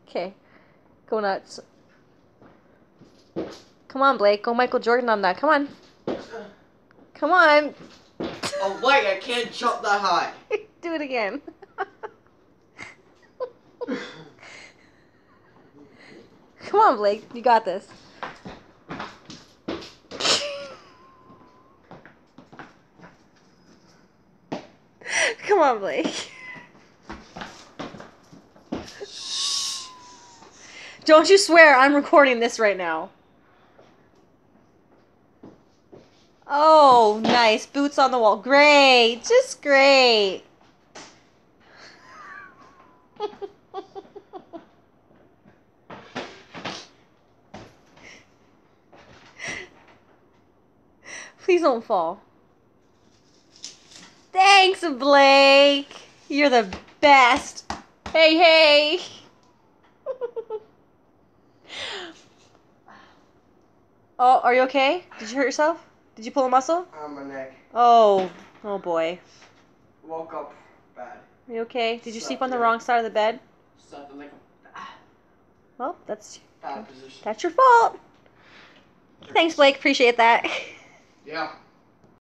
Okay. Go nuts. Come on, Blake. Go Michael Jordan on that. Come on. Come on. Oh, wait, I can't jump that high. Do it again. Come on, Blake. You got this. Come on, Blake. Don't you swear I'm recording this right now. Oh, nice. Boots on the wall. Great. Just great. Please don't fall. Thanks, Blake. You're the best. Hey, hey. Oh, are you okay? Did you hurt yourself? Did you pull a muscle? On my neck. Oh boy. Woke up bad. Are you okay? Did you sleep on the Slept wrong side of the bed? Slept in like a Well, that's bad position. your fault. Thanks, Blake. Appreciate that. Yeah.